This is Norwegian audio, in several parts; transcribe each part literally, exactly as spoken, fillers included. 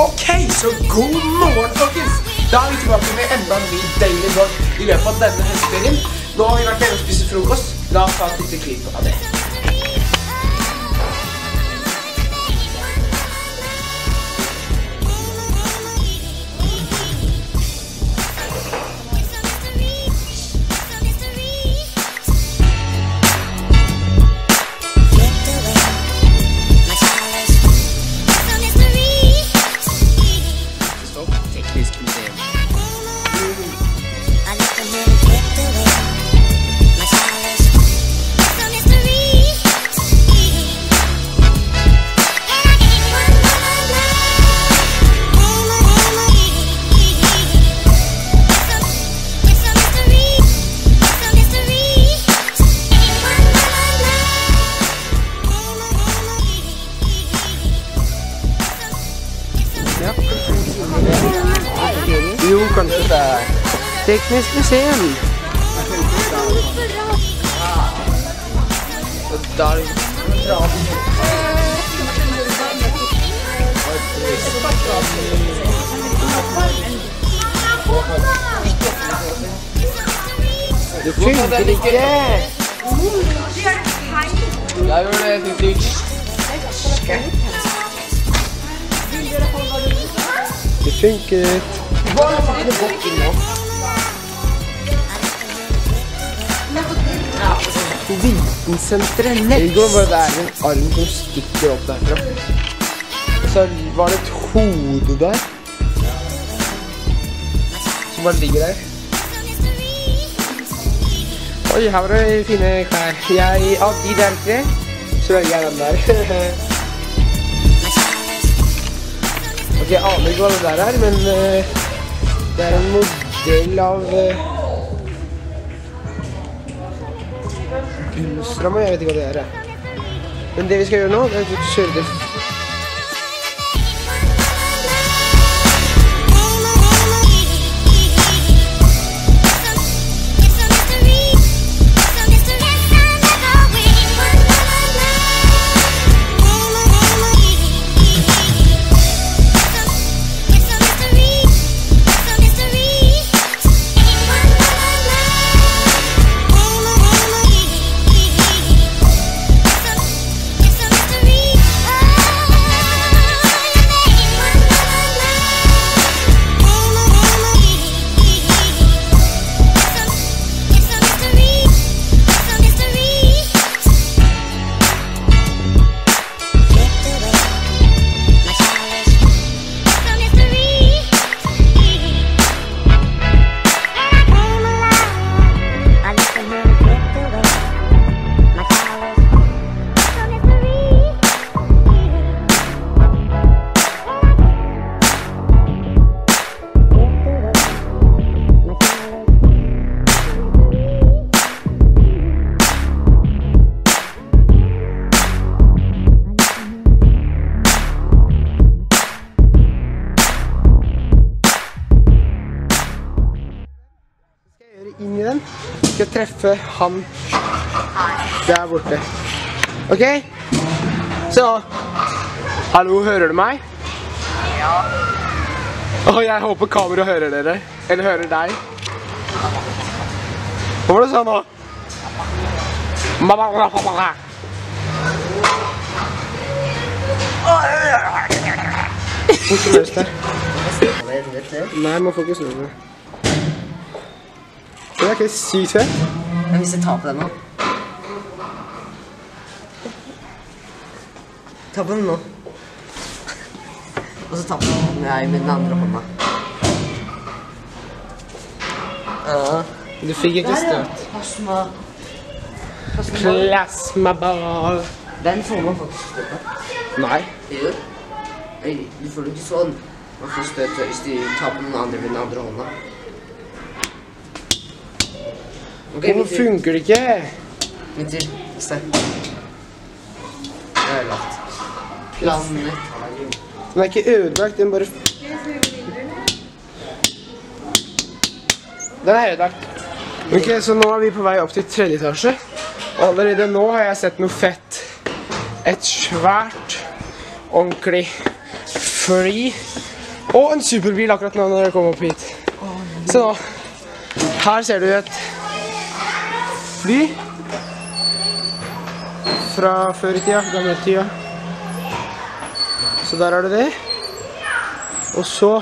Ok, så god morgen, folkens! Da er vi tilbake med enda en ny daily vlog i løpet av denne høstferien. Nå har vi vært hjemme og spist frokost. La oss ta et lite klipp av det. Jo, kanskje det er Teknisk museum. Da er det Det funker ikke. Jeg gjør det, jeg synes ikke. Det funket. Vitensenteret Nets. Det går bare det er en arm som stikker opp derfra. Så var det et hode der. Som bare ligger der. Oi, her var det fine klær. Jeg, av de der tre, så velger jeg den der. Ok, jeg aner ikke hva det der er, men uh, det er en modell av uh, Gullstrøm, jeg vet ikke hva det er. Men det vi skal gjøre nå, det er å kjøre det. Inn i den. Skal treffe han der borte. Ok? Så. Hallo, hører du meg? Ja. Åh, jeg håper kamera hører dere. Eller hører deg. Hva var det du sa nå? Hvor skal du løse det? Nei, man får ikke snu det. Det er ikke sykt fett. Men hvis jeg tar på den nå. Ta på den nå. Og så ta på den jeg med den andre hånda. Ja. Du fikk ikke støt. Plasma. Plasmaball. Den får man faktisk støt på. Nei. Jo. Du får det ikke sånn. Man får støt hvis du tar på den andre med den andre hånda. Okay, hvorfor funker det ikke? Venter, se. Det er lagt. Planet. Den er ikke ødelagt, den bare... Den er ødelagt. Ok, så nå er vi på vei opp til tredje etasje. Og allerede nå har jeg sett noe fett. Et svært, ordentlig fly Og en superbil akkurat nå når jeg kom opp hit. Se nå. Her ser du et fly. Fra før i tida, gamle tida. Så der er det det. Og så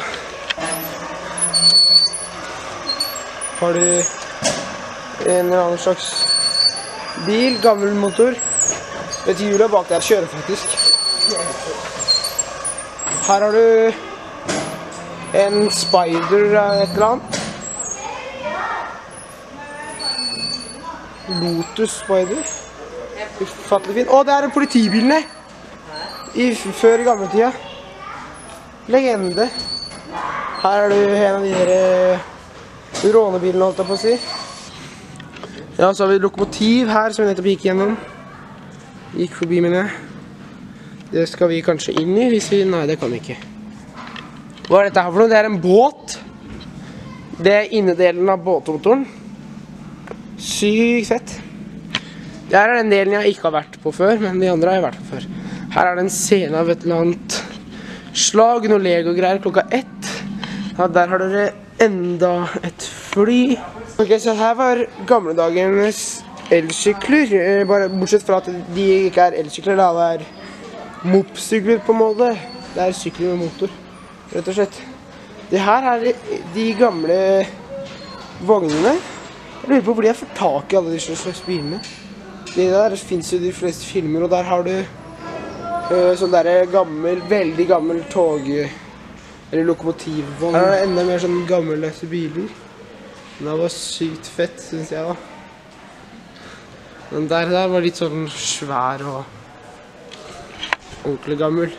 har du en eller annen slags bil, gammel motor. Et hjulet bak der kjører faktisk. Her har du en Spider et eller annet. Lotus Spider. Ufattelig fin. Å, det er politibilene! I, før i gamle tida. Legende. Her er du en av de der rånebilene, holdt jeg på å si. Ja, så har vi et lokomotiv her som vi nettopp gikk gjennom. Gikk forbi mine. Det skal vi kanskje inn i hvis vi... Nei, det kan vi ikke. Hva er dette her for noe? Det er en båt. Det er innedelen av båtmotoren. Sykt fett. Der er den delen jeg ikke har vært på før, men de andre har jeg vært på før. Her er det en scene av et eller annet slag, noe Lego-greier klokka ett. Ja, der har dere enda et fly. Ok, så her var gamle dagens elsykler, bare bortsett fra at de ikke er elsykler, da det er mopsykler på en måte. Det er sykler med motor, rett og slett. Det her er de gamle vognene. Jeg lurer på hvor de har fått tak i alle disse slags bilene. Det der finnes jo de fleste filmer, og der har du uh, sånn der gammel, veldig gammel tog, eller lokomotivvogn. Her er det enda mer sånn gammeldagse biler. Det var sykt fett, synes jeg da. Den der, der var litt sånn svær og ordentlig gammel.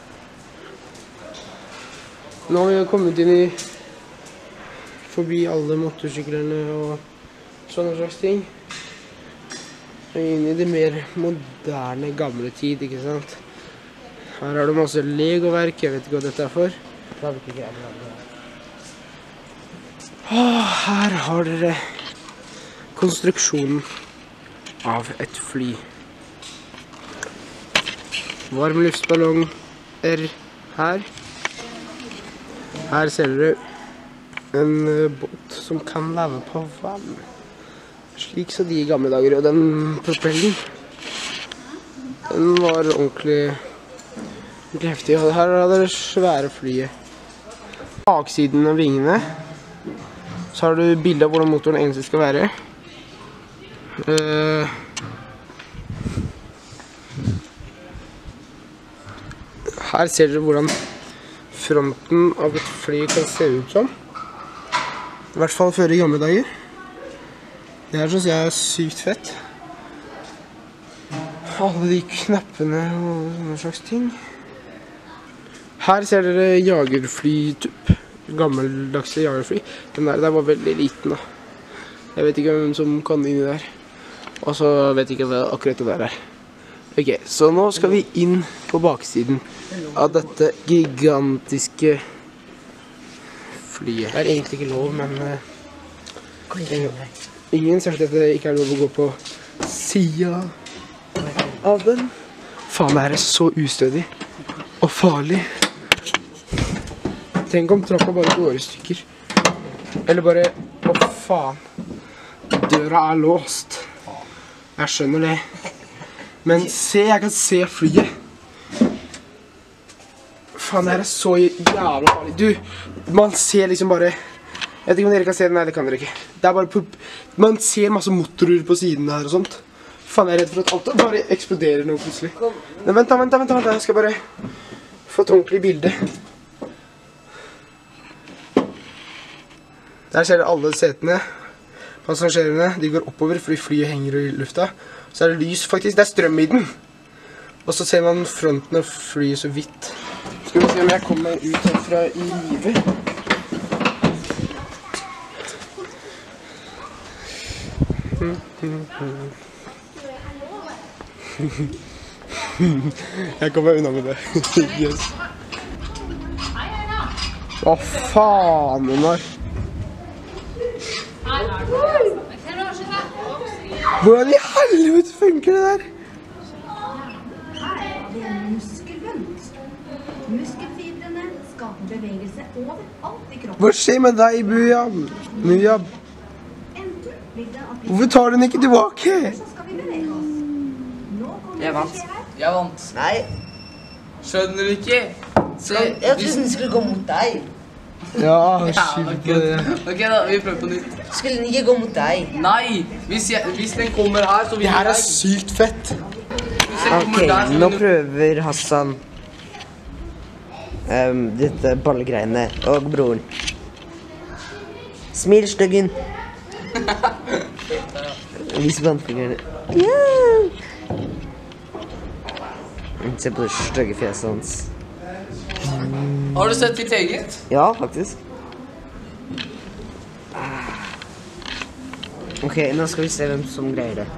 Nå har vi kommet inn i forbi alle motorsyklerne og sånne slags ting. Inn i det mer moderne, gamle tid, ikke sant? Her har du masse Lego-verk, jeg vet ikke hva dette er for. Åh, her har dere konstruksjonen av et fly. Varm luftballong er her. Her ser dere en båt som kan leve på vann. Slik så de i gamle dager, og den propellen, den var ordentlig, ordentlig heftig, og her er det svære flyet. Baksiden av vingene, så har du bildet av hvordan motoren egentlig skal være. Uh, her ser dere hvordan fronten av et fly kan se ut som. I hvert fall før i gamle dager. Det her synes jeg er sykt fett. Alle de knappene og sånne slags ting. Her ser dere jagerfly-typ. Gammeldagse jagerfly. Den der, der var veldig liten da. Jeg vet ikke hvem som kan inn i der. Og så vet jeg ikke hva akkurat det der er. Ok, så nå skal vi inn på baksiden av dette gigantiske flyet. Det er egentlig ikke lov, men... Uh, Ingen sagt at det ikke er lov å gå på siden av den. Faen, det her er så ustødig og farlig. Tenk om trappa bare går i stykker. Eller bare, å faen, døra er låst. Jeg skjønner det. Men se, jeg kan se flyet. Faen, det her er så jævla farlig. Du, man ser liksom bare... Jeg vet ikke om dere kan se den, nei, det kan dere ikke. Det er bare, man ser masse motorer på siden her og sånt. Faen, jeg er redd for at alt bare eksploderer nå plutselig. Nei, vent da, vent da, vent da, jeg skal bare få et ordentlig bilde. Der ser dere alle setene. Passasjerene, de går oppover fordi flyet henger i lufta. Så er det lys faktisk, det er strøm i den. Og så ser man fronten av flyet så vidt. Skal vi se om jeg kommer ut herfra i livet. Jeg kommer unna med det. Yes. Hva faen, Gunnar? Hvordan i helvete funker det der? Muskelfibrene skaper bevegelse overalt i kroppen. Hva skjer med deg, Mujab? Mujab? Enten vil det at vi Hvorfor tar du den ikke tilbake? så skal vi bevege oss. Nå kommer Jeg det vant. til å skje her. Jeg vant. Nei, Skjønner du ikke? Se, jeg trodde den skulle gå mot deg. Ja, Ja, skyld ok, på det. ok da, vi prøver på nytt. Skulle den ikke gå mot deg? Nei, hvis, jeg, hvis den kommer her, så vil Det her er jeg. sykt fett. Hvis den kommer Ok, der, så nå vil du. prøver Hassan um, dette ballegreiene og broren. Smil, styggen. Vis vannfingrene. Yeah. Se på det stygge fjeset hans. Har du sett ditt eget? Ja, faktisk. Ok, nå skal vi se hvem som greier det.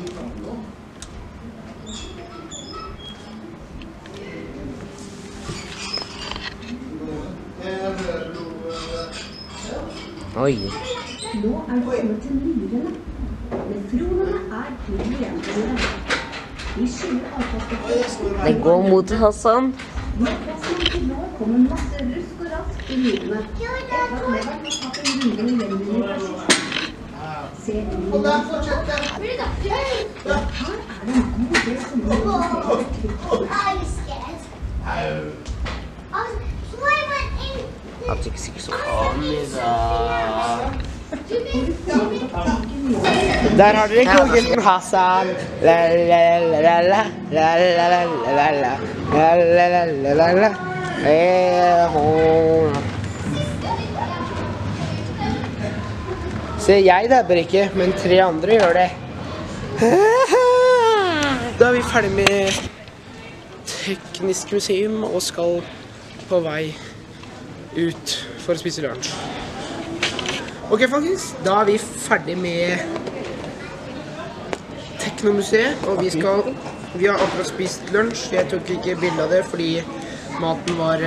Oi. Nå er det kommet til nyrene. Nefronene er hydrogenene. De skiller avfallsstoffet. Det går mot Hassan. Når plassen til nå kommer masse rusk og rask i nyrene. Etter at leveren har tatt en runde med gjenvinning fra sist. Se nyrene. Ja, her er det en god del som må håndtere trygt. Jeg tykker sikkert så. Der har dere kongen Hassan. La la la la la la la la la la la la la la la. Eh, ho. Se, jeg dabber ikke, men tre andre gjør det. Da er vi ferdig med Teknisk museum og skal på vei ut for å spise lunsj. Ok, folkens, da er vi ferdig med Teknomuseet, og vi skal, vi har akkurat spist lunsj. Jeg tok ikke bilde av det, fordi maten var...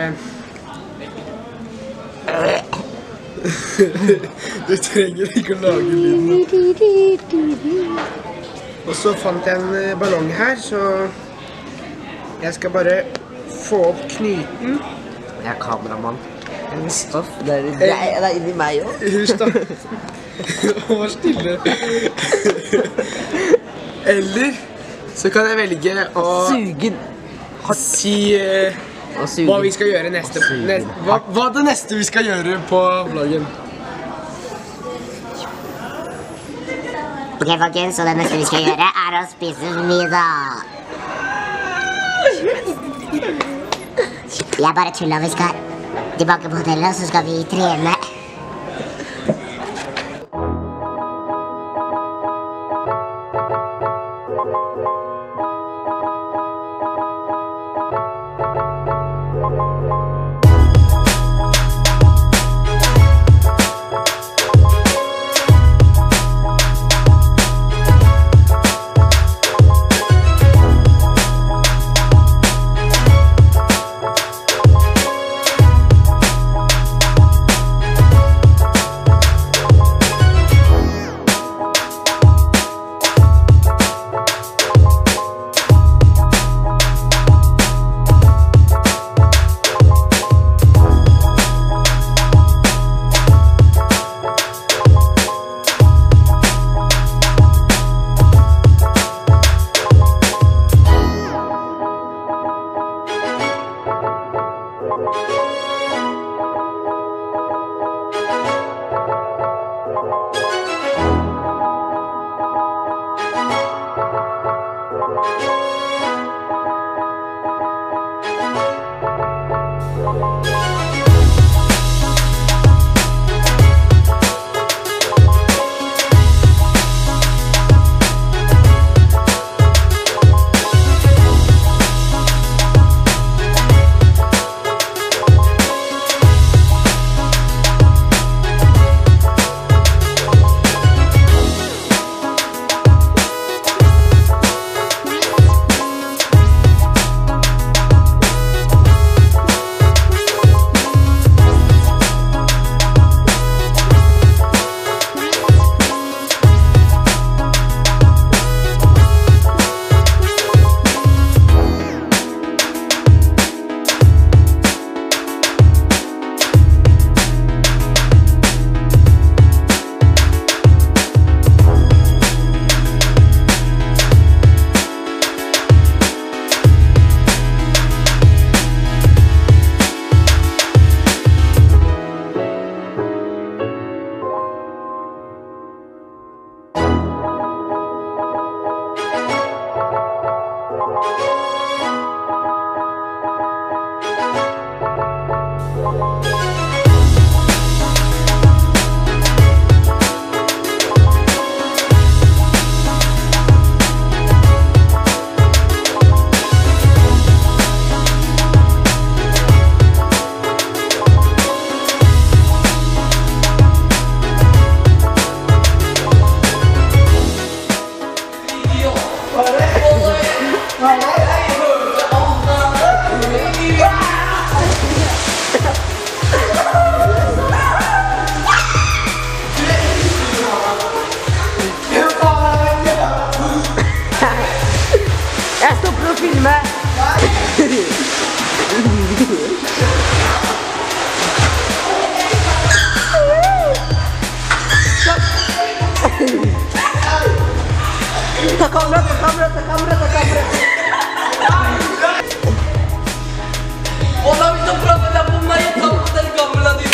Du trenger ikke å lage lyden. Og så fant jeg en ballong her, så jeg skal bare få opp knyten. Jeg er kameramann. En stoff, det er, det er, det er inni meg også. Hysj da. Vær stille. Eller så kan jeg velge å Sugen. si eh, Og sugen. hva vi skal gjøre neste, neste hva, hva er det neste vi skal gjøre på vloggen? Ok, folkens, så det neste vi skal gjøre er å spise middag. Jeg bare tuller, vi skal tilbake på hotellet, så skal vi trene. kamera, ta kamera. Og da vil du prøve deg på meg, ta på den gamle din.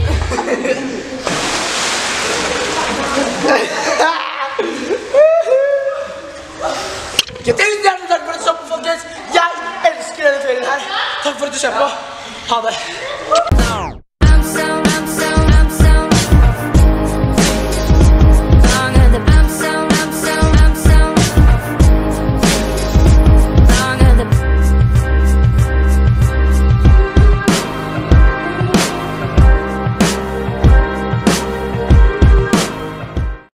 Tusen hjertelig takk for at du så på, folkens. Jeg elsker denne ferien her. Takk for at du ser på. Ha det.